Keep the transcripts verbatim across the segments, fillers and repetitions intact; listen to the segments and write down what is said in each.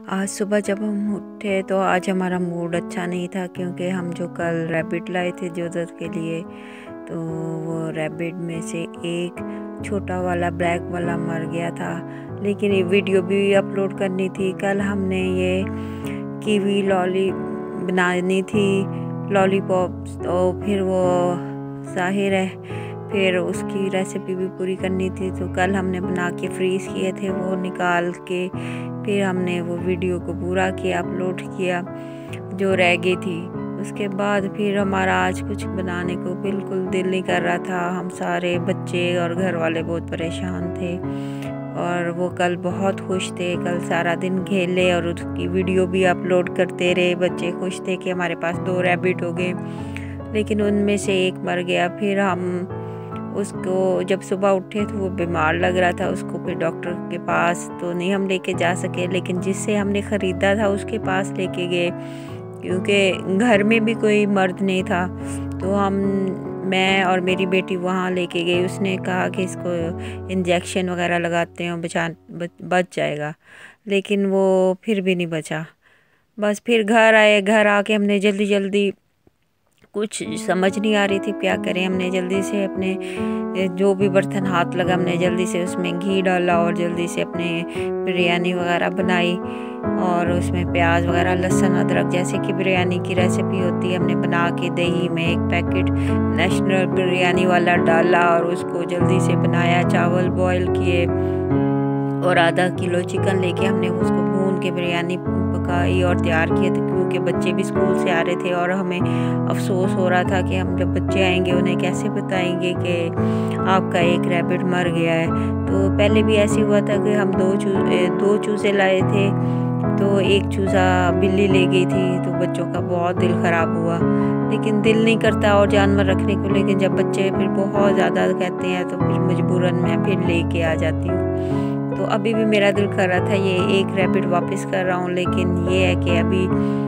आज सुबह जब हम उठे तो आज हमारा मूड अच्छा नहीं था, क्योंकि हम जो कल रैबिट लाए थे जोधत के लिए, तो वो रैबिट में से एक छोटा वाला ब्लैक वाला मर गया था। लेकिन ये वीडियो भी अपलोड करनी थी। कल हमने ये कीवी लॉली बनानी थी, लॉलीपॉप, तो फिर वो ज़ाहिर है फिर उसकी रेसिपी भी पूरी करनी थी। तो कल हमने बना के फ्रीज़ किए थे, वो निकाल के फिर हमने वो वीडियो को पूरा किया, अपलोड किया जो रह गई थी। उसके बाद फिर हमारा आज कुछ बनाने को बिल्कुल दिल नहीं कर रहा था। हम सारे बच्चे और घर वाले बहुत परेशान थे और वो कल बहुत खुश थे। कल सारा दिन खेले और उसकी वीडियो भी अपलोड करते रहे। बच्चे खुश थे कि हमारे पास दो रैबिट हो गए, लेकिन उनमें से एक मर गया। फिर हम उसको जब सुबह उठे तो वो बीमार लग रहा था, उसको फिर डॉक्टर के पास तो नहीं हम लेके जा सके, लेकिन जिससे हमने ख़रीदा था उसके पास लेके गए, क्योंकि घर में भी कोई मर्द नहीं था। तो हम मैं और मेरी बेटी वहाँ लेके गए। उसने कहा कि इसको इंजेक्शन वगैरह लगाते हैं, बचा बच जाएगा, लेकिन वो फिर भी नहीं बचा। बस फिर घर आए। घर आके हमने जल्दी जल्दी, कुछ समझ नहीं आ रही थी क्या करें, हमने जल्दी से अपने जो भी बर्तन हाथ लगा हमने जल्दी से उसमें घी डाला और जल्दी से अपने बिरयानी वगैरह बनाई। और उसमें प्याज वगैरह, लहसुन, अदरक जैसे कि बिरयानी की रेसिपी होती है, हमने बना के दही में एक पैकेट नेशनल बिरयानी वाला डाला और उसको जल्दी से बनाया। चावल बॉईल किए और आधा किलो चिकन लेके हमने उसको भून के बिरयानी पकाई और तैयार किए थे, क्योंकि बच्चे भी स्कूल से आ रहे थे और हमें अफसोस हो रहा था कि हम जब बच्चे आएंगे उन्हें कैसे बताएंगे कि आपका एक रैबिट मर गया है। तो पहले भी ऐसे हुआ था कि हम दो चू दो चूज़े लाए थे, तो एक चूज़ा बिल्ली ले गई थी, तो बच्चों का बहुत दिल ख़राब हुआ। लेकिन दिल नहीं करता और जानवर रखने को, लेकिन जब बच्चे फिर बहुत ज़्यादा कहते हैं तो फिर मजबूरन मैं फिर लेके आ जाती हूँ। तो अभी भी मेरा दिल कर रहा था ये एक रैबिट वापस कर रहा हूँ, लेकिन ये है कि अभी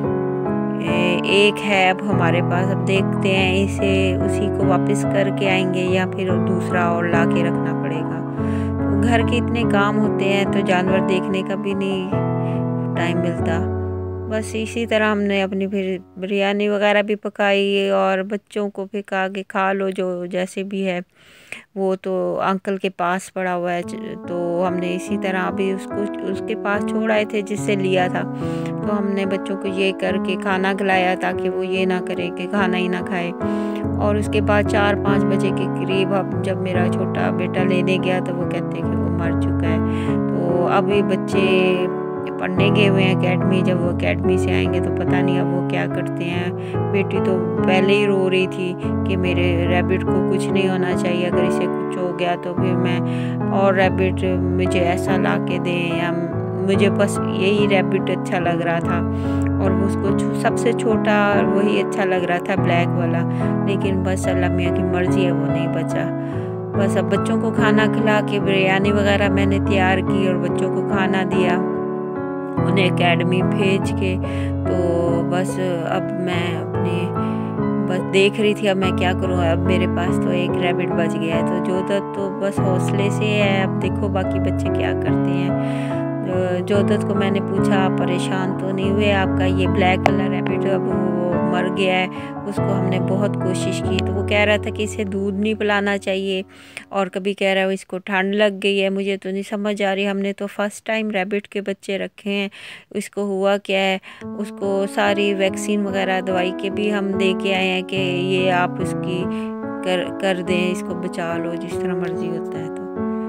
एक है अब हमारे पास। अब देखते हैं इसे उसी को वापस करके आएंगे या फिर दूसरा और ला के रखना पड़ेगा। तो घर के इतने काम होते हैं तो जानवर देखने का भी नहीं टाइम मिलता। बस इसी तरह हमने अपनी फिर बिरयानी वगैरह भी पकाई और बच्चों को भी कहा कि खा लो जो जैसे भी है। वो तो अंकल के पास पड़ा हुआ है, तो हमने इसी तरह अभी उसको उसके पास छोड़ आए थे जिससे लिया था। तो हमने बच्चों को ये करके खाना खिलाया ताकि वो ये ना करे कि खाना ही ना खाए। और उसके बाद चार पाँच बजे के करीब अब जब मेरा छोटा बेटा लेने गया तो वो कहते कि वो मर चुका है। तो अभी बच्चे पढ़ने गए हुए हैं अकेडमी, जब वो अकेडमी से आएंगे तो पता नहीं अब वो क्या करते हैं। बेटी तो पहले ही रो रही थी कि मेरे रैबिट को कुछ नहीं होना चाहिए, अगर इसे कुछ हो गया तो फिर मैं और रैबिट मुझे ऐसा ला के दें, या मुझे बस यही रैबिट अच्छा लग रहा था और उसको सबसे छोटा वही अच्छा लग रहा था, ब्लैक वाला। लेकिन बस अल्लाह मियाँ की मर्ज़ी है, वो नहीं बचा। बस अब बच्चों को खाना खिला के बिरयानी वगैरह मैंने तैयार की और बच्चों को खाना दिया, उन्हें एकेडमी भेज के। तो बस अब मैं अपनी बस देख रही थी अब मैं क्या करूं। अब मेरे पास तो एक रैबिट बच गया है, तो जोधत तो बस हौसले से है। अब देखो बाकी बच्चे क्या करते हैं। जोधत को मैंने पूछा आप परेशान तो नहीं हुए, आपका ये ब्लैक वाला रैबिट अब वो मर गया है, उसको हमने बहुत कोशिश की। तो वो कह रहा था कि इसे दूध नहीं पिलाना चाहिए, और कभी कह रहा है इसको ठंड लग गई है। मुझे तो नहीं समझ आ रही, हमने तो फर्स्ट टाइम रैबिट के बच्चे रखे हैं, इसको हुआ क्या है। उसको सारी वैक्सीन वगैरह दवाई के भी हम दे के आए हैं कि ये आप इसकी कर कर दें, इसको बचा लो जिस तरह मर्जी होता है। तो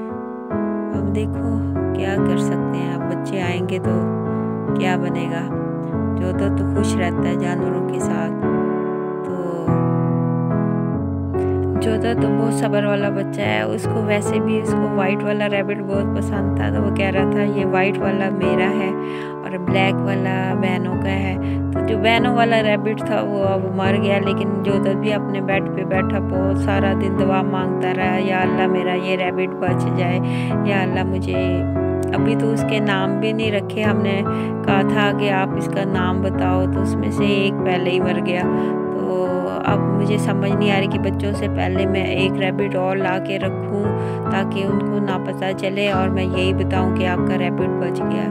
अब देखो क्या कर सकते हैं, अब बच्चे आएंगे तो क्या बनेगा। जो तो, तो खुश रहता है जानवरों के साथ। तो जो तो, तो बहुत सब्र वाला बच्चा है। उसको वैसे भी उसको वाइट वाला रैबिट बहुत पसंद था, तो वो कह रहा था ये वाइट वाला मेरा है और ब्लैक वाला बहनों का है। तो जो बहनों वाला रैबिट था वो अब मर गया, लेकिन जो तो भी अपने बेड पे बैठा बहुत सारा दिन दुआ मांगता रहा, या अल्लाह मेरा ये रैबिट बच जाए, या अल्लाह मुझे। अभी तो उसके नाम भी नहीं रखे, हमने कहा था कि आप इसका नाम बताओ, तो उसमें से एक पहले ही मर गया। तो अब मुझे समझ नहीं आ रही कि बच्चों से पहले मैं एक रैबिट और ला के रखूँ ताकि उनको ना पता चले और मैं यही बताऊँ कि आपका रैबिट बच गया।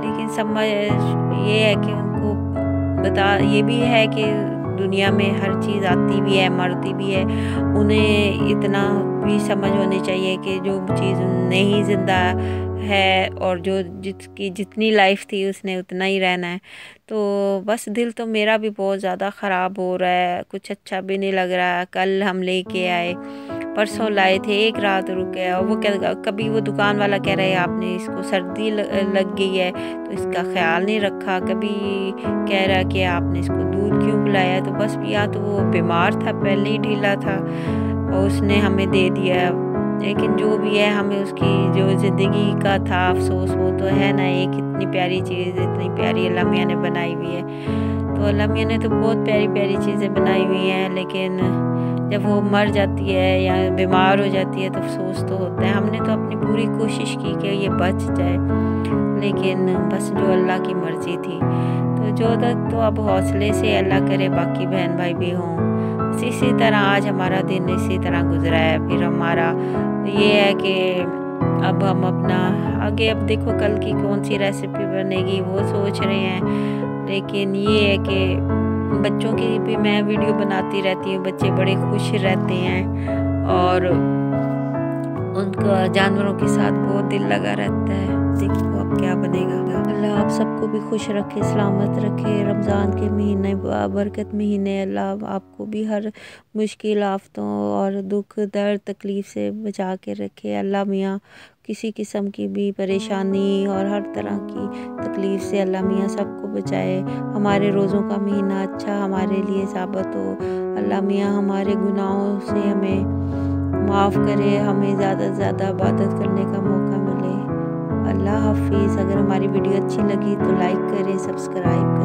लेकिन समझ ये है कि उनको बता ये भी है कि दुनिया में हर चीज़ आती भी है, मरती भी है। उन्हें इतना भी समझ होनी चाहिए कि जो चीज़ नहीं ज़िंदा है और जो जिसकी जितनी लाइफ थी उसने उतना ही रहना है। तो बस दिल तो मेरा भी बहुत ज़्यादा ख़राब हो रहा है, कुछ अच्छा भी नहीं लग रहा है। कल हम लेके आए, परसों लाए थे, एक रात रुके और वो क्या, कभी वो दुकान वाला कह रहा है आपने इसको सर्दी लग गई है तो इसका ख्याल नहीं रखा, कभी कह रहा कि आपने इसको दूध क्यों पिलाया। तो बस या तो वो बीमार था, पहले ही ढीला था और उसने हमें दे दिया। लेकिन जो भी है, हमें उसकी जो ज़िंदगी का था अफसोस वो तो है ना। एक इतनी प्यारी चीज़, इतनी प्यारी अल्लाह मियाँ ने बनाई हुई है। तो अल्लाह मियाँ ने तो बहुत प्यारी प्यारी चीज़ें बनाई हुई हैं, लेकिन जब वो मर जाती है या बीमार हो जाती है तो अफसोस तो होता है। हमने तो अपनी पूरी कोशिश की कि ये बच जाए, लेकिन बस जो अल्लाह की मर्ज़ी थी। तो जोधत तो अब हौसले से, अल्लाह करे बाकी बहन भाई भी हों। इसी तरह आज हमारा दिन इसी तरह गुजरा है। फिर हमारा ये है कि अब हम अपना आगे, अब देखो कल की कौन सी रेसिपी बनेगी वो सोच रहे हैं। लेकिन ये है कि बच्चों की भी मैं वीडियो बनाती रहती हूँ, बच्चे बड़े खुश रहते हैं और उनका जानवरों के साथ बहुत दिल लगा रहता है। देखो अब क्या बनेगा। अल्लाह आप सबको भी खुश रखे, सलामत रखे। रमज़ान के महीने, बरकत महीने, अल्लाह आपको भी हर मुश्किल आफतों और दुख दर्द तकलीफ़ से बचा के रखे। अल्लाह मियाँ किसी किस्म की भी परेशानी और हर तरह की तकलीफ़ से अल्लाह मियाँ सबको बचाए। हमारे रोज़ों का महीना अच्छा हमारे लिए साबित हो। अल्लाह मियाँ हमारे गुनाहों से हमें माफ़ करे, हमें ज़्यादा से ज़्यादा इबादत करने का मौका मिले। अल्लाह हाफिज़। अगर हमारी वीडियो अच्छी लगी तो लाइक करें, सब्सक्राइब करें।